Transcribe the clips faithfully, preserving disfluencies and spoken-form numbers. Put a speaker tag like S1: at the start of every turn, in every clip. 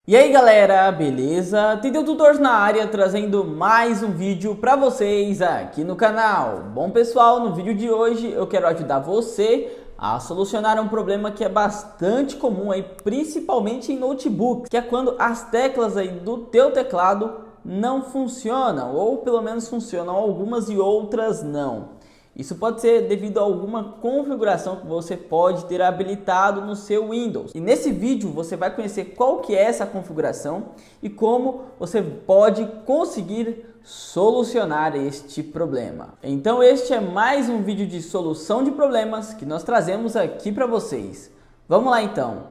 S1: E aí galera, beleza? Tendeu Tutores na área, trazendo mais um vídeo para vocês aqui no canal. Bom pessoal, no vídeo de hoje eu quero ajudar você a solucionar um problema que é bastante comum aí, principalmente em notebooks, que é quando as teclas aí do teu teclado não funcionam, ou pelo menos funcionam algumas e outras não. Isso pode ser devido a alguma configuração que você pode ter habilitado no seu Windows. E nesse vídeo você vai conhecer qual que é essa configuração e como você pode conseguir solucionar este problema. Então este é mais um vídeo de solução de problemas que nós trazemos aqui para vocês. Vamos lá então.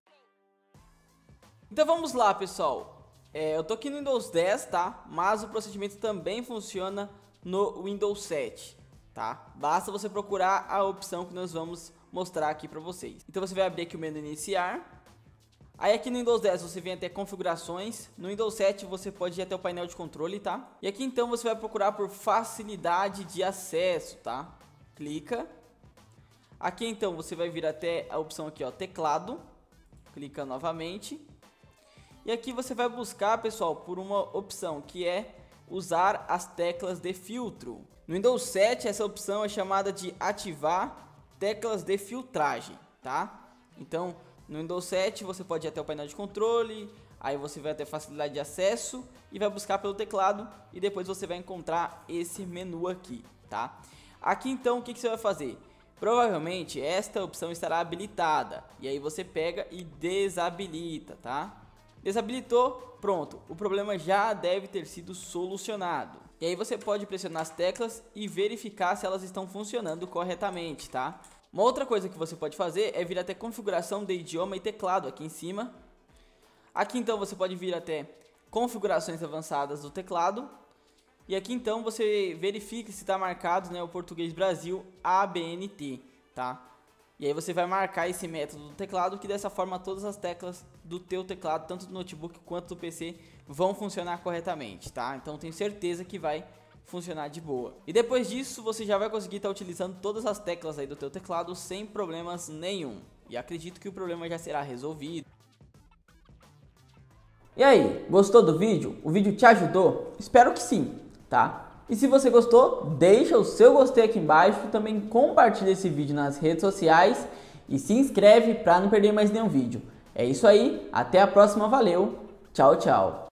S1: Então vamos lá pessoal. É, eu tô aqui no Windows dez, tá? Mas o procedimento também funciona no Windows sete. Tá? Basta você procurar a opção que nós vamos mostrar aqui para vocês. Então você vai abrir aqui o menu iniciar. Aí aqui no Windows dez você vem até configurações. No Windows sete você pode ir até o painel de controle, tá? E aqui então você vai procurar por facilidade de acesso, tá? Clica. Aqui então você vai vir até a opção aqui, ó, teclado. Clica novamente. E aqui você vai buscar, pessoal, por uma opção que é usar as teclas de filtro. No Windows sete essa opção é chamada de ativar teclas de filtragem, tá? Então no Windows sete você pode ir até o painel de controle, aí você vai até facilidade de acesso e vai buscar pelo teclado e depois você vai encontrar esse menu aqui, tá? Aqui então o que, que você vai fazer? Provavelmente esta opção estará habilitada e aí você pega e desabilita, tá? Desabilitou, pronto, o problema já deve ter sido solucionado. E aí você pode pressionar as teclas e verificar se elas estão funcionando corretamente, tá? Uma outra coisa que você pode fazer é vir até configuração de idioma e teclado aqui em cima. Aqui então você pode vir até configurações avançadas do teclado. E aqui então você verifica se está marcado, né, o português Brasil A B N T, tá? E aí você vai marcar esse método do teclado, que dessa forma todas as teclas do teu teclado, tanto do notebook quanto do P C, vão funcionar corretamente, tá? Então tenho certeza que vai funcionar de boa. E depois disso você já vai conseguir estar utilizando todas as teclas aí do teu teclado sem problemas nenhum. E acredito que o problema já será resolvido. E aí, gostou do vídeo? O vídeo te ajudou? Espero que sim, tá? E se você gostou, deixa o seu gostei aqui embaixo, também compartilha esse vídeo nas redes sociais e se inscreve para não perder mais nenhum vídeo. É isso aí, até a próxima, valeu, tchau, tchau.